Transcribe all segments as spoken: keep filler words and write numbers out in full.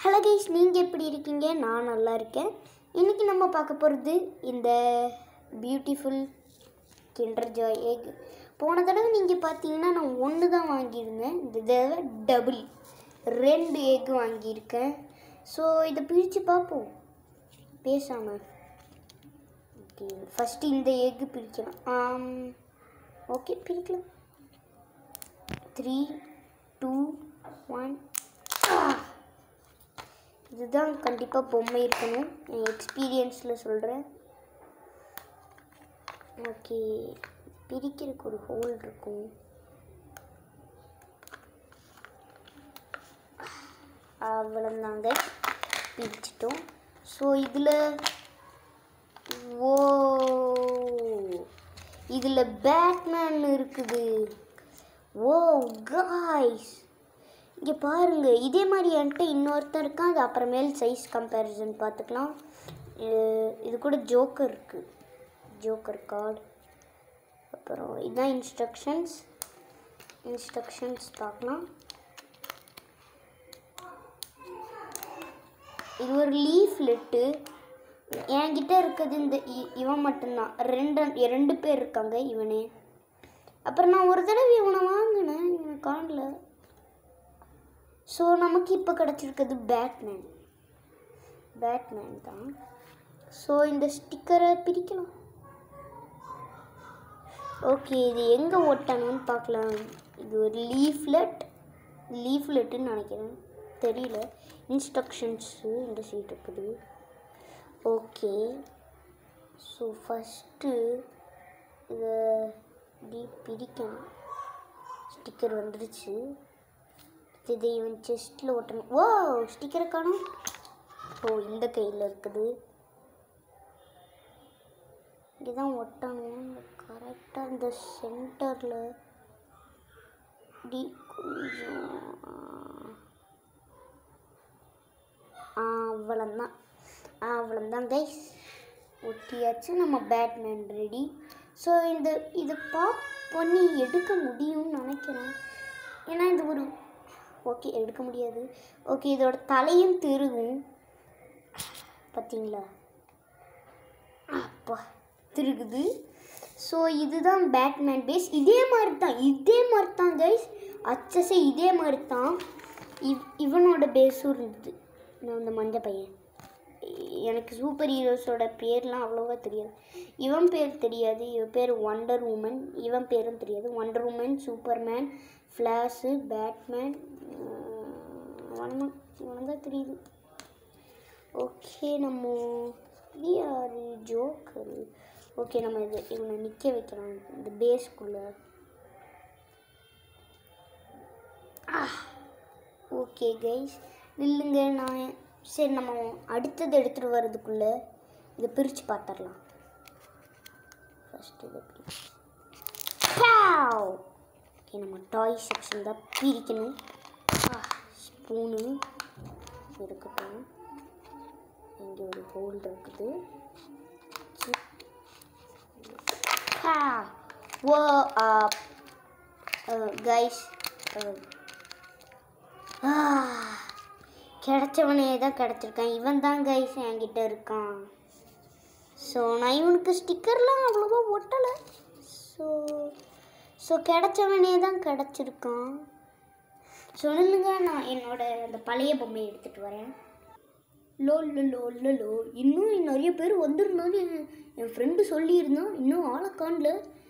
Hello guys, நீங்கள் எப்படி இருக்கீங்க? நான் நல்லா இருக்கேன். இன்றைக்கி நம்ம பார்க்க போகிறது இந்த பியூட்டிஃபுல் கிண்டர் ஜாய் எக். போன தடவை நீங்கள் பார்த்தீங்கன்னா நான் ஒன்று தான் வாங்கியிருந்தேன். இந்த தடவை டபுள் ரெண்டு எக் வாங்கியிருக்கேன். ஸோ இதை பிரித்து பார்ப்போம் பேசாமல். ஓகே, ஃபஸ்ட்டு இந்த எக்கு பிரிக்கலாம். ஓகே, பிரிக்கலாம். Three two one. இதுதான் கண்டிப்பாக பொம்மை இருக்கணும், என் எக்ஸ்பீரியன்ஸில் சொல்கிறேன். ஓகே, பிரிக்கிறதுக்கு ஒரு ஹோல் இருக்கும். அவ்வளோதாங்க, பிரிச்சிட்டோம். ஸோ இதில் ஓ இதில் பேட்மேன் இருக்குது. ஓ காய்ஸ், இங்கே பாருங்கள், இதே மாதிரி என்கிட்ட இன்னொருத்தர் இருக்கான். அது அப்புறமேல் சைஸ் கம்பேரிசன் பார்த்துக்கலாம். இது கூட ஜோக்கர் இருக்குது, ஜோக்கர் கார்டு. அப்புறம் இதுதான் இன்ஸ்ட்ரக்ஷன்ஸ். இன்ஸ்ட்ரக்ஷன்ஸ் பார்க்கலாம். இது ஒரு லீஃப்லெட்டு. என்கிட்ட இருக்கிறது இந்த இவன் மட்டும்தான். ரெண்டு ரெண்டு பேர் இருக்காங்க, இவனே. அப்புறம் நான் ஒரு தடவை இவனை வாங்கினேன், இவனை காணல. ஸோ நமக்கு இப்போ கிடச்சிருக்கிறது பேட்மேன். பேட்மேன் தான். ஸோ இந்த ஸ்டிக்கரை பிரிக்கலாம். ஓகே, இது எங்கே ஒட்டணும்னு பார்க்கலாம். இது ஒரு லீஃப்லெட் லீஃப்லெட்டுன்னு நினைக்கிறேன், தெரியல. இன்ஸ்ட்ரக்ஷன்ஸு இந்த சீட் இருக்குது. ஓகே, ஸோ ஃபஸ்ட்டு இதை இப்படி பிரிக்கணும். ஸ்டிக்கர் வந்துடுச்சு. இதை இவன் செஸ்ட்டில் ஒட்டணும். ஓ, ஸ்டிக்கரை காணும். ஓ, இந்த கையில் இருக்குது. இங்கே தான் ஒட்டணும். கரெக்டாக இந்த சென்டரில் இப்படி கொஞ்சம். அவ்வளோதான் அவ்வளோதான் கைஸ், ஒட்டியாச்சு. நம்ம பேட்மேன் ரெடி. ஸோ இந்த இதை பாப் பண்ணி எடுக்க முடியும்னு நினைக்கிறேன். ஏன்னா இது ஒரு ஓகே, எடுக்க முடியாது. ஓகே, இதோட தலையும் திருகும். பார்த்தீங்களா? அப்பா, திருகுது. ஸோ இதுதான் பேட்மேன் பேஸ். இதே மாதிரி தான் இதே மாதிரி தான் கைஸ், அச்சஸே இதே மாதிரி தான். இவ் இவனோட பேஸும் இருந்தது. நான் இந்த மஞ்சள் பையன். எனக்கு சூப்பர் ஹீரோஸோட பேர்லாம் அவ்வளோவா தெரியாது. இவன் பேர் தெரியாது. இவன் பேர் ஒண்டர் உமன். இவன் பேரும் தெரியாது. Wonder Woman, Superman, Flash, Batman, வணக்கம் இவன் தான் தெரியுது. ஓகே, நம்ம யார் ஜோக்கர். ஓகே, நம்ம இது இவனை நிற்க வைக்கலாம் இந்த பேஸ்க்குள்ளே. ஓகே கைஸ், நில்லுங்க. நான் சரி, நம்ம அடுத்தது எடுத்துகிட்டு வர்றதுக்குள்ளே இதை பிரித்து பார்த்துடலாம். ஃபஸ்ட்டு இதை பிரிச்சு. ஓகே, நம்ம டாய் செக்ஷன் தான் பிரிக்கணும். ஸ்பூனு இருக்கட்டும். இங்கே ஒரு ஹோல்டு இருக்குது. ஓ கைஸ், கிடச்சவனே தான் கிடச்சிருக்கான். இவன் தான் கைஸ் என்கிட்ட இருக்கான். ஸோ நான் இவனுக்கு ஸ்டிக்கர்லாம் அவ்வளோவா ஒட்டலை. ஸோ ஸோ கிடச்சவனே தான் கிடச்சிருக்கான். சொல்லுங்க, நான் என்னோட அந்த பழைய பொம்மையை எடுத்துகிட்டு வரேன். லோ லோ லோ லோ லோ இன்னும் நிறைய பேர் வந்திருந்தாலும் என் என் ஃப்ரெண்டு சொல்லியிருந்தான். இன்னும் ஆளை காணல.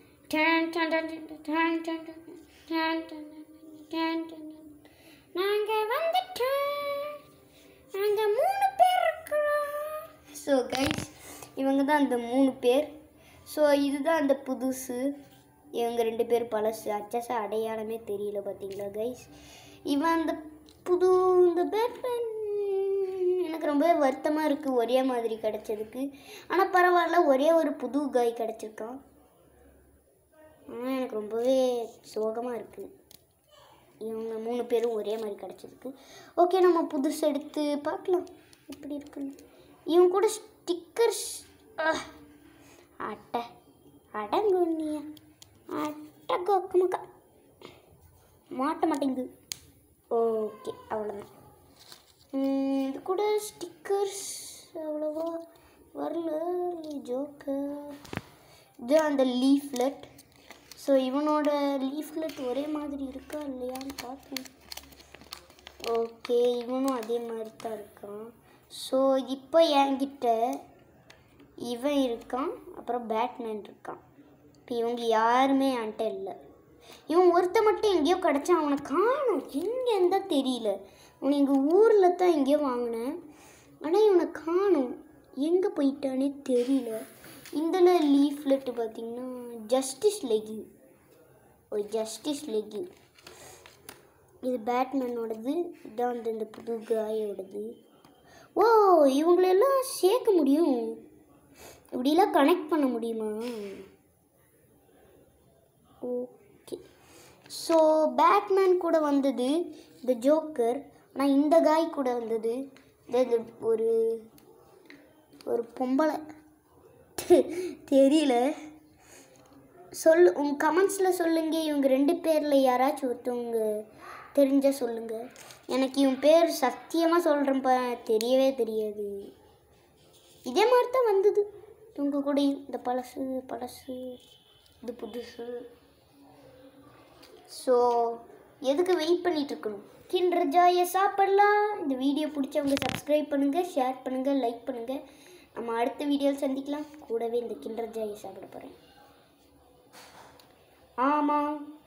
நாங்கள் வந்துட்டோம், நாங்கள் மூணு பேர் இருக்கிறோம். ஸோ கைஸ், இவங்க தான் அந்த மூணு பேர். ஸோ இதுதான் அந்த புதுசு. இவங்க ரெண்டு பேர் பழசு. அச்சஸா அடையாளமே தெரியல. பார்த்தீங்களா கைஸ்? இவன் அந்த புது இந்த பேட்மேன் எனக்கு ரொம்பவே வருத்தமாக இருக்குது ஒரே மாதிரி கிடச்சதுக்கு. ஆனால் பரவாயில்ல, ஒரே ஒரு புது காய் கிடச்சிருக்கான். ஆனால் எனக்கு ரொம்பவே சோகமாக இருக்குது இவங்க மூணு பேரும் ஒரே மாதிரி கிடச்சதுக்கு. ஓகே, நம்ம புதுசு எடுத்து பார்க்கலாம் எப்படி இருக்குன்னு. இவன் கூட ஸ்டிக்கர்ஸ் அட்டை அடங்குனியா அட்டை கொக்கமுக்கா மாட்ட மாட்டேங்குது. ஓகே, அவ்வளோதான். கூட ஸ்டிக்கர்ஸ் அவ்வளோவா வரல. ஜோக்கர் இது அந்த லீஃப்லெட். ஸோ இவனோட லீஃப்லெட் ஒரே மாதிரி இருக்கா இல்லையான்னு பார்ப்போம். ஓகே, இவனும் அதே மாதிரி தான் இருக்கான். ஸோ இப்போ என்கிட்ட இவன் இருக்கான், அப்புறம் பேட்மேன் இருக்கான். இப்போ இவங்க யாருமே என்கிட்ட இல்லை. இவன் ஒருத்த மட்டும் எங்கேயோ கிடச்சான், அவனை காணும், எங்கே இருந்தால் தெரியல. அவனை எங்கள் ஊரில் தான் எங்கேயோ வாங்கினேன், ஆனால் இவனை காணும், எங்கே போயிட்டானே தெரியல. இதில் லீஃப்லெட்டு பார்த்திங்கன்னா ஜஸ்டிஸ் லெகி. ஒரு ஜஸ்டிஸ் லெகி இது பேட்மேனோடது. இதான் வந்து இந்த புது காயோடது. ஓ, இவங்களெல்லாம் சேர்க்க முடியும், இப்படிலாம் கனெக்ட் பண்ண முடியுமா? ஓகே, ஸோ பேட்மேன் கூட வந்தது இந்த ஜோக்கர். ஆனால் இந்த காய் கூட வந்தது இது ஒரு ஒரு பொம்பளை தெரியல. சொல் உங்கள் கமெண்ட்ஸில் சொல்லுங்கள், இவங்க ரெண்டு பேரில் யாராச்சும் ஒருத்தவங்க தெரிஞ்சால் சொல்லுங்கள். எனக்கு இவன் பேர் சத்தியமாக சொல்கிறேன்ப்பா, தெரியவே தெரியாது. இதே மாதிரி தான் வந்தது இவங்க கூட. இந்த பழசு பழசு இது புதுசு. ஸோ எதுக்கு வெயிட் பண்ணிகிட்ருக்கணும், கிண்டர் ஜாயை சாப்பிடலாம். இந்த வீடியோ பிடிச்சவங்க சப்ஸ்கிரைப் பண்ணுங்கள், ஷேர் பண்ணுங்கள், லைக் பண்ணுங்கள். நம்ம அடுத்த வீடியோவில் சந்திக்கலாம். கூடவே இந்த கிண்டர் ஜாயை சாப்பிட போகிறேன். ஆமாம்.